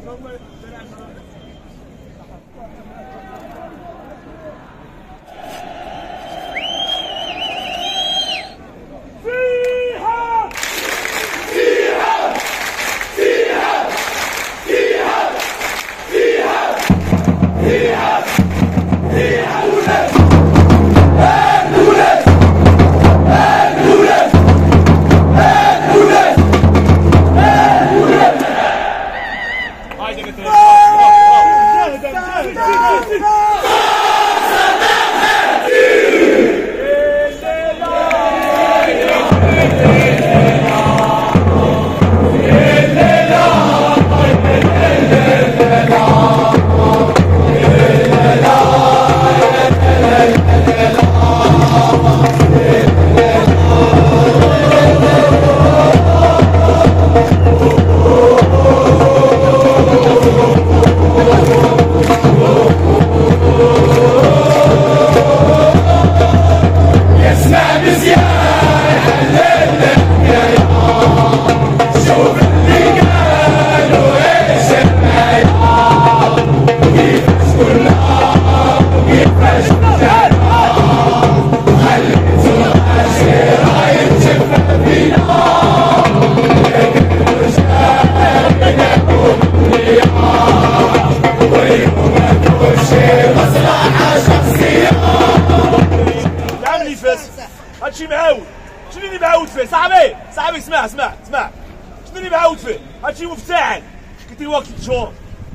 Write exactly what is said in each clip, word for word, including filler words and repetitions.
هادشي معاود. شنو اللي معاود فيه صاحبي؟ صاحبي اسمع اسمع اسمع شنو اللي معاود فيه؟ هادشي مفتعل كنتي واقف ثلاث شهور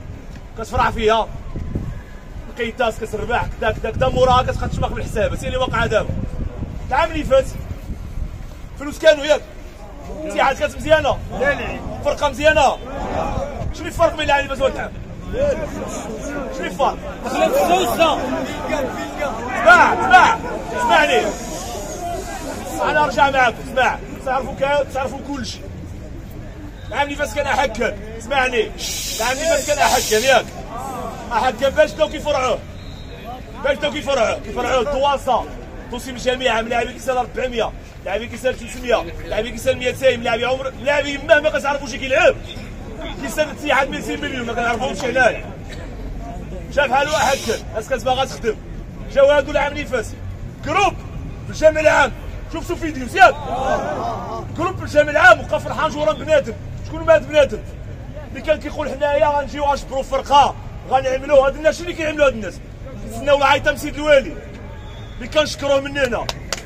كتفرح فيها لقيتاس كتربح كدا كدا كدا موراها كتبقى تشمخ بالحساب. هادشي اللي واقع دابا. العام اللي فات فلوس كانوا ياك الاتحاد كانت مزيانه فرقه مزيانه. شنو الفرق بين العام اللي فات والعام؟ شنو الفرق؟ دخلت السوسه. اسمع اسمع اسمعني انا نرجع معاكم. اسمع تعرفوا تعرفوا كلشي. العام اللي فات كان احكم. اسمعني العام اللي فات كان احكم ياك احكم باش بداو كيفرعوه باش بداو كيفرعوه كيفرعوه الدواسه توصي من جميع لاعبين كيسال أربعمية لاعبين كيسال ثلاثمية لاعبين كيسال مئتين لاعبين عمر لاعبين ما ما كتعرفوش كيلعب كيسال الاتحاد مئتين مليون ما كنعرفوهمش حنايا. شاف حالو احكم الناس كانت باغا تخدم. جاو هادو العام اللي فات جروب في الجامع العام. شفتوا فيديو ياك جروب في الجامع العام وبقى فرحان جوران بنادم. شكون هاد بنادم اللي كان كيقول حنايا غنجيو غنجبروا فرقه غنعملوا هاد الناس؟ شنو اللي كيعملوا هاد الناس؟ كيتسناو العيطه من سيد الوالي اللي كنشكروه مننا.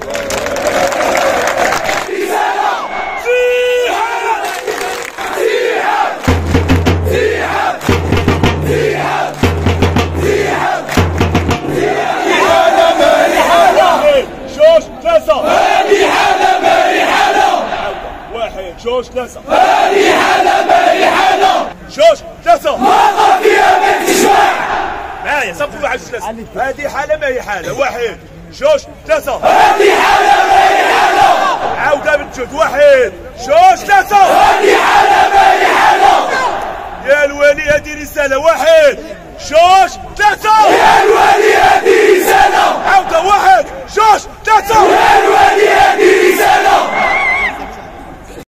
جوج ثلاثة هذه حالة مالي حالة. واحد جوج ثلاثة هذه حالة مالي حالة. جوج ثلاثة ما فيها ما تشبع. معايا صفوا واحد ثلاثة. هذه حالة ما هي حالة. واحد جوج ثلاثة هذه حالة مالي حالة. عاودة بالجهد. واحد جوج ثلاثة هذه حالة مالي حالة. يا الوالي هذه رسالة. واحد جوج ثلاثة يا الوالي هذه رسالة. عاودة. واحد جوج ثلاثة يا الوالي هذه رسالة.